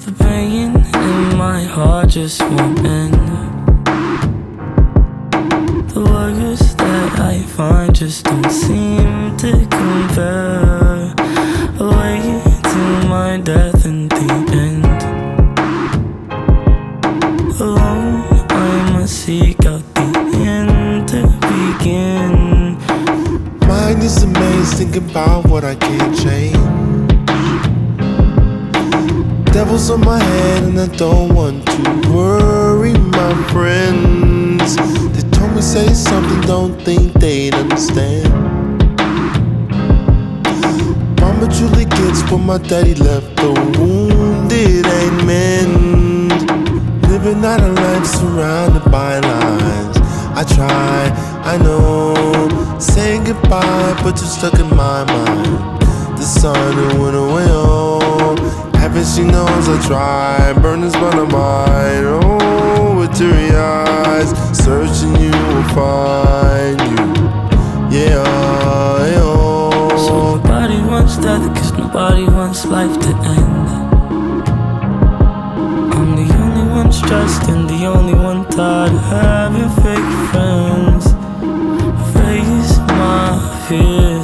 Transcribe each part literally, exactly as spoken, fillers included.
The pain in my heart just won't end. The words that I find just don't seem to compare. Away to my death in the end. Alone I must seek out the end to begin. Mind is amazed thinking about what I can't change. Devil's on my head and I don't want to worry my friends. They told me say something, don't think they'd understand. Mama truly gets what my daddy left, the wounded ain't mend. Living out a life surrounded by lies. I try, I know, saying goodbye, but you're stuck in my mind. The sun it went away, oh, heaven she knows I try. Burnings by the mind, oh, with teary eyes. Searching you will find you, yeah, yeah. So nobody wants death, cause nobody wants life to end. I'm the only one stressed and the only one tired of having fake friends. Face my fears.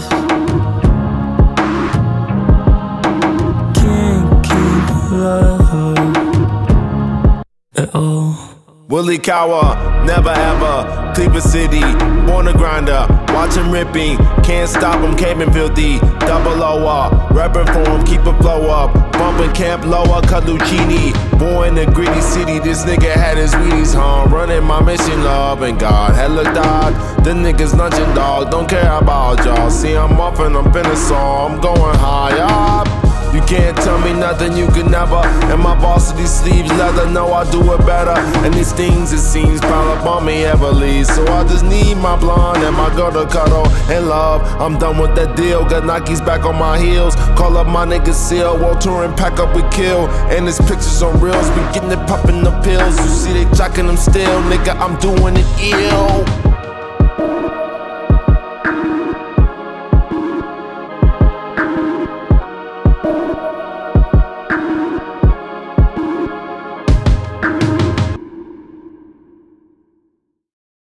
Can't keep love at all. Willie Cower, never ever, Cleveland City, born a grinder, watch him ripping, can't stop him, came in filthy, double O R, reppin' for him, keep a flow up, bumpin' Camp Lower, Calucini, born in a gritty city, this nigga had his Wheaties, huh, running my mission, love and God, hella dog, the niggas lunchin' dog, don't care about y'all, see I'm off and I'm finna saw, I'm going high up. You can't tell me nothing, you can never. And my varsity sleeves leather, know I do it better. And these things it seems pile up on me heavily. So I just need my blonde and my girl to cuddle and love. I'm done with that deal, got Nikes back on my heels. Call up my nigga Seal, Walter and pack up with Kill. And his pictures on reels, we getting it popping the pills. You see they jocking them still, nigga, I'm doing it ill.